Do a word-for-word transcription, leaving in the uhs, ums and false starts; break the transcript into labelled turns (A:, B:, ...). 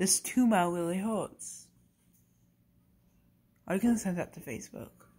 A: This tumor really hurts. Are you gonna send that to Facebook?